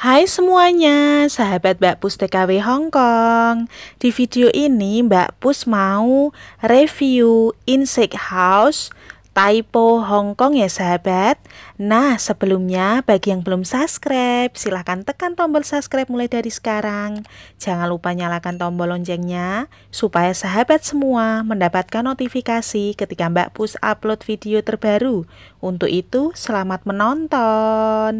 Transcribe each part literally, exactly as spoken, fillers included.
Hai semuanya, sahabat Mbak Pus T K W Hongkong. Di video ini Mbak Pus mau review Insect House Typo Hongkong ya sahabat. Nah sebelumnya bagi yang belum subscribe, silahkan tekan tombol subscribe mulai dari sekarang. Jangan lupa nyalakan tombol loncengnya supaya sahabat semua mendapatkan notifikasi ketika Mbak Pus upload video terbaru. Untuk itu selamat menonton.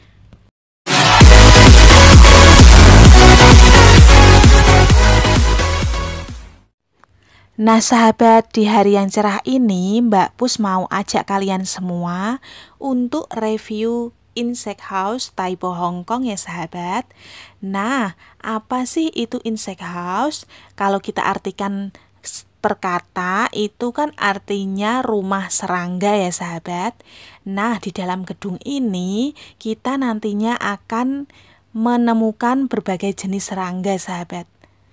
Nah sahabat, di hari yang cerah ini Mbak Pus mau ajak kalian semua untuk review Insect House Typo Hongkong ya sahabat. Nah, apa sih itu Insect House? Kalau kita artikan per kata, itu kan artinya rumah serangga ya sahabat. Nah, di dalam gedung ini kita nantinya akan menemukan berbagai jenis serangga sahabat.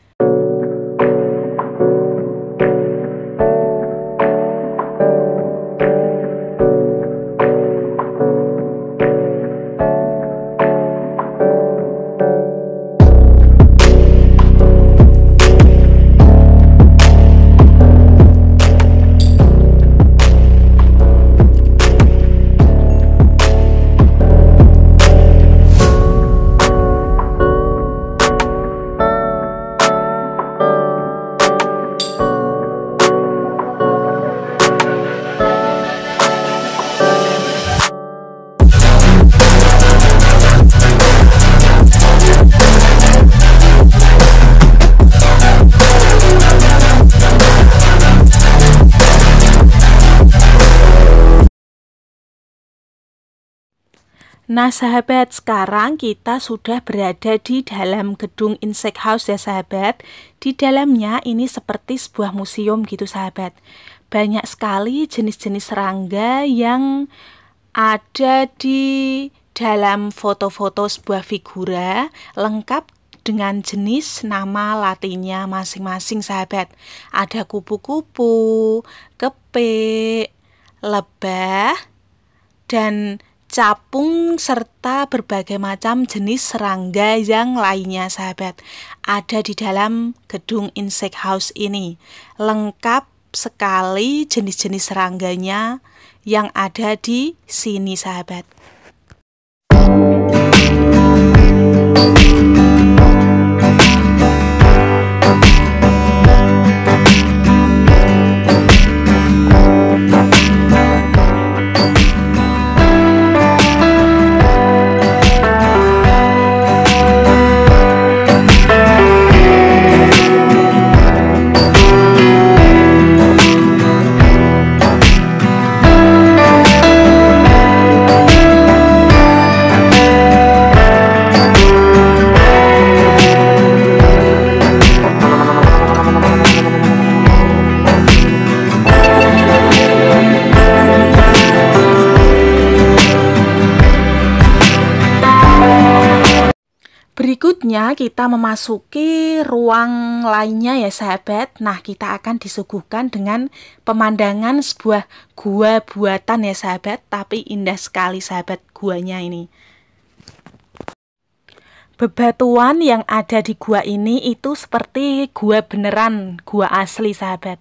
Nah sahabat, sekarang kita sudah berada di dalam gedung Insect House ya sahabat. Di dalamnya ini seperti sebuah museum gitu sahabat. Banyak sekali jenis-jenis serangga yang ada di dalam foto-foto sebuah figura, lengkap dengan jenis nama latinnya masing-masing sahabat. Ada kupu-kupu, kepik, lebah, dan capung serta berbagai macam jenis serangga yang lainnya sahabat. Ada di dalam gedung Insect House ini. Lengkap sekali jenis-jenis serangganya yang ada di sini sahabat. Berikutnya kita memasuki ruang lainnya ya sahabat. Nah kita akan disuguhkan dengan pemandangan sebuah gua buatan ya sahabat. Tapi indah sekali sahabat guanya ini. Bebatuan yang ada di gua ini itu seperti gua beneran, gua asli sahabat.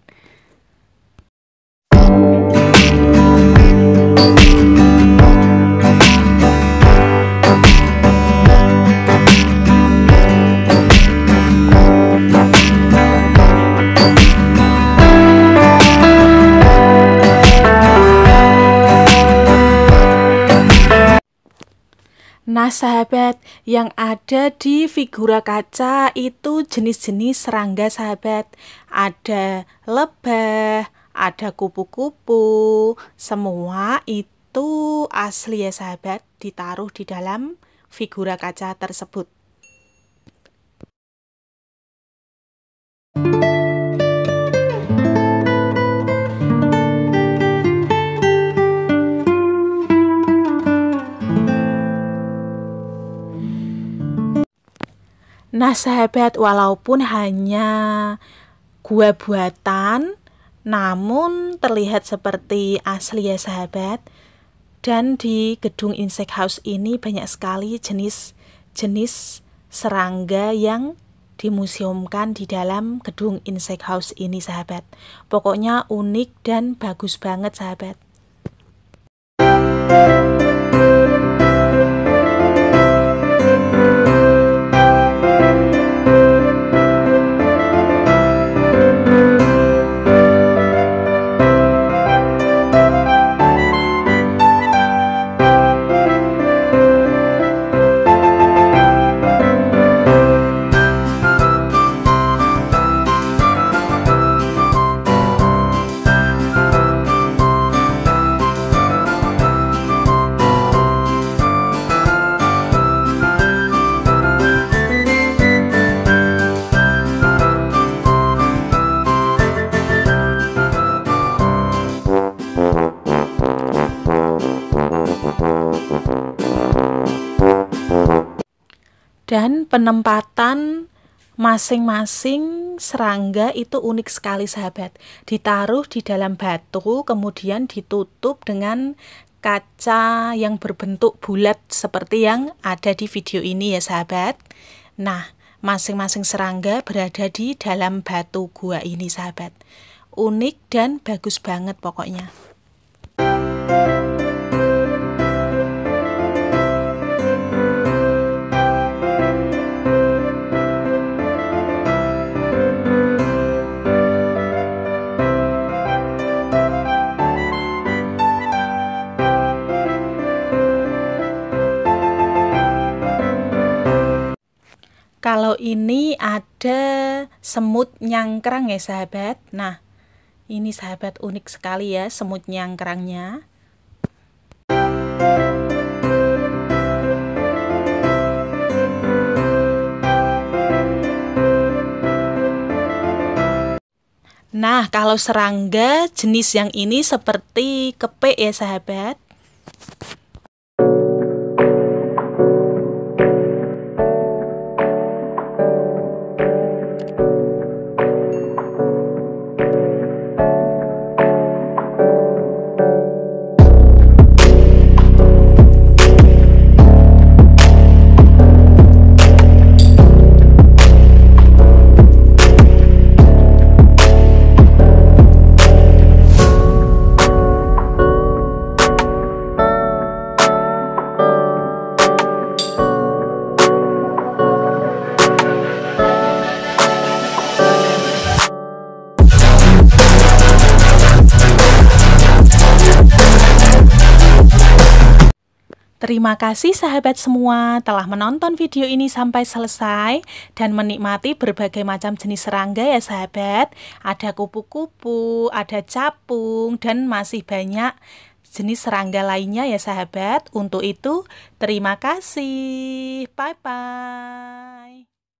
Nah sahabat, yang ada di figura kaca itu jenis-jenis serangga sahabat. Ada lebah, ada kupu-kupu, semua itu asli ya sahabat, ditaruh di dalam figura kaca tersebut. Nah sahabat, walaupun hanya gua buatan, namun terlihat seperti asli ya sahabat. Dan di gedung Insect House ini banyak sekali jenis jenis serangga yang dimuseumkan di dalam gedung Insect House ini sahabat. Pokoknya unik dan bagus banget sahabat. Dan penempatan masing-masing serangga itu unik sekali sahabat. Ditaruh di dalam batu, kemudian ditutup dengan kaca yang berbentuk bulat seperti yang ada di video ini ya sahabat. Nah, masing-masing serangga berada di dalam batu gua ini sahabat. Unik dan bagus banget pokoknya. Kalau ini ada semut nyangkrang ya sahabat. Nah, ini sahabat unik sekali ya semut nyangkrangnya. Nah, kalau serangga jenis yang ini seperti kepik ya sahabat. Terima kasih sahabat semua telah menonton video ini sampai selesai dan menikmati berbagai macam jenis serangga ya sahabat. Ada kupu-kupu, ada capung, dan masih banyak jenis serangga lainnya ya sahabat. Untuk itu, terima kasih. Bye-bye.